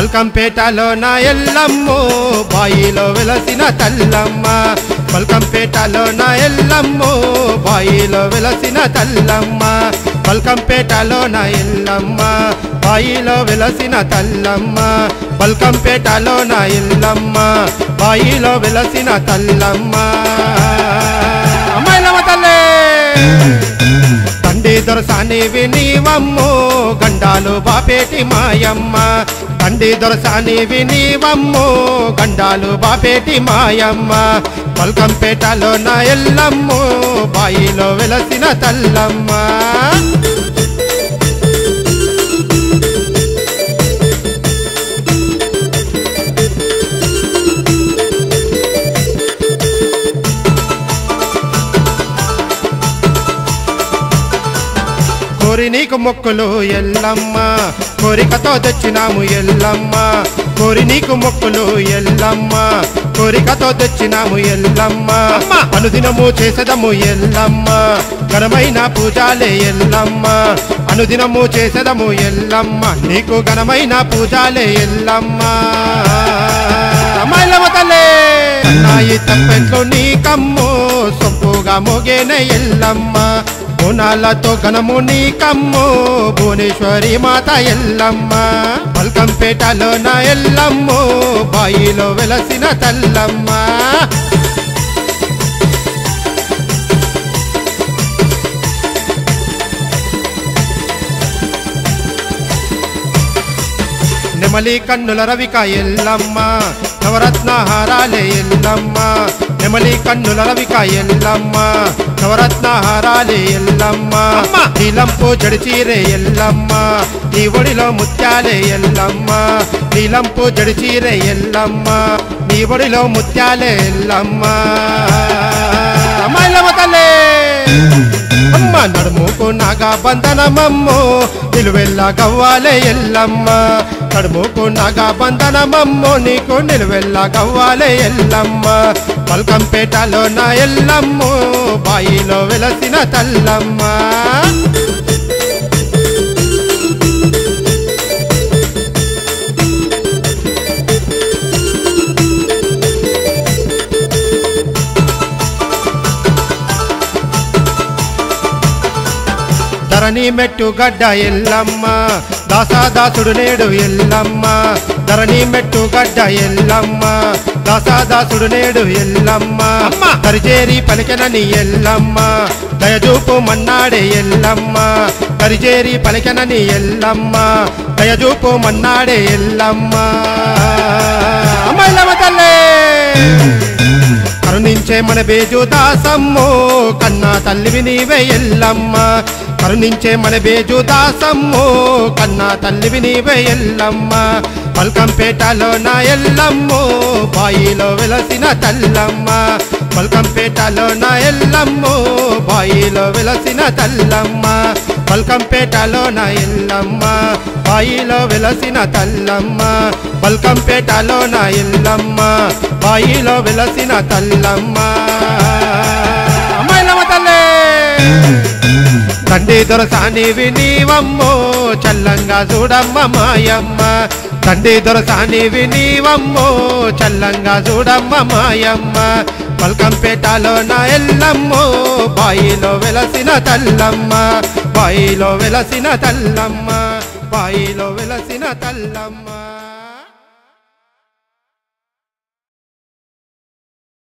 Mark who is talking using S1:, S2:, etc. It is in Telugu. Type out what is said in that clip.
S1: బల్కంపేటలో నా ఎల్లమ్మో బాయిలో వెలసిన తల్లమ్మ బల్కంపేటలో నా ఎల్లమ్మో బాయిలో వెలసిన తల్లమ్మ బల్కంపేటలో నా ఎల్లమ్మ బాయిలో వెలసిన తల్లమ్మ బల్కంపేటలో నా ఎల్లమ్మ బాయిలో వెలసిన తల్లమ్మ అమ్మాయిలమ్మ తల్లే తండ్రి దొరసానివి నీవమ్మో గండాలు బాపేటి మాయమ్మ తండ్రి దొరసానివి నీవమ్మో గండాలు బాపేటి మాయమ్మ బల్కంపేటలో నా ఎల్లమ్మో బాయిలో వెలసిన తల్లమ్మ కోరి నీకు మొక్కులు ఎల్లమ్మ కోరికతో తెచ్చినాము ఎల్లమ్మ కోరి నీకు మొక్కులు ఎల్లమ్మ కోరికతో తెచ్చినాము ఎల్లమ్మ అనుదినము చేసదము ఎల్లమ్మ ఘనమైన పూజాలే ఎల్లమ్మ అనుదినము చేసదము ఎల్లమ్మ నీకు ఘనమైన పూజాలే ఎల్లమ్మ అమ్మాయిలమ్మ తల్లే అన్నాయి తప్పెట్లు నీకమ్మో సొంపుగా మోగేనే ఎల్లమ్మ బోనాలతో ఘనము నీకమ్మో భువనేశ్వరి మాత ఎల్లమ్మ బల్కంపేటలో నా ఎల్లమ్మో బాయిలో వెలసిన తల్లమ్మ నెమలి కన్నుల రవిక ఎల్లమ్మ నవరత్న హారాలే ఎల్లమ్మ నెమలి కన్నుల రవిక ఎల్లమ్మ నవరత్న హారాలే ఎల్లమ్మ నీలంపు జడిచీరే ఎల్లమ్మ నీ ఒడిలో ముత్యాలే ఎల్లమ్మ నీలంపు జడిచీరే ఎల్లమ్మ నీ ఒడిలో ముత్యాలే ఎల్లమ్మ అమ్మాయిలమ్మ తల్లే అమ్మ నడుముకు నాగా బంధనమమ్మో నిలువెల్ల గవ్వాలే ఎల్లమ్మ నడుముకు నాగా బంధనమమ్మో నీకు నిలువెల్ల గవ్వాలే ఎల్లమ్మ బల్కంపేటలో నా ఎల్లమ్మో బాయిలో వెలసిన తల్లమ్మ ధరణి మెట్టు గడ్డ ఎల్లమ్మ దాసాదాసుడు నేడు ఎల్లమ్మ ధరణి మెట్టు గడ్డ ఎల్లమ్మ దాసాదాసుడు నేడు ఎల్లమ్మ కరిచేరి పలికెనని ఎల్లమ్మ దయజూపు మన్నాడే ఎల్లమ్మ కరిచేరి పలికెనని ఎల్లమ్మ దయజూపు మన్నాడే ఎల్లమ్మ అమ్మాయిలమ్మ తల్లే కరుణించే మన బేజు దాసమ్మో కన్నా తల్లివి నీవే ఎల్లమ్మ కరుణించే మన బేజు దాసమ్మో కన్నా తల్లివి నీవే ఎల్లమ్మ బల్కంపేటలో నా ఎల్లమ్మో బాయిలో వెలసిన తల్లమ్మ బల్కంపేటలో నా ఎల్లమ్మో బాయిలో వెలసిన తల్లమ్మ బల్కంపేటలో నా ఎల్లమ్మ బాయిలో వెలసిన తల్లమ్మ బల్కంపేటలో నా ఎల్లమ్మ బాయిలో వెలసిన తల్లమ్మ అమ్మాయిలమ్మ తల్లే తండ్రి దొరసానివి నీవమ్మో చల్లంగా చూడమ్మ మాయమ్మ తండ్రి దొరసానివి నీవమ్మో చల్లంగా చూడమ్మ మాయమ్మ బల్కంపేటలో నా ఎల్లమ్మో బాయిలో వెలసిన తల్లమ్మ బాయిలో వెలసిన తల్లమ్మ బాయిలో వెలసిన తల్లమ్మ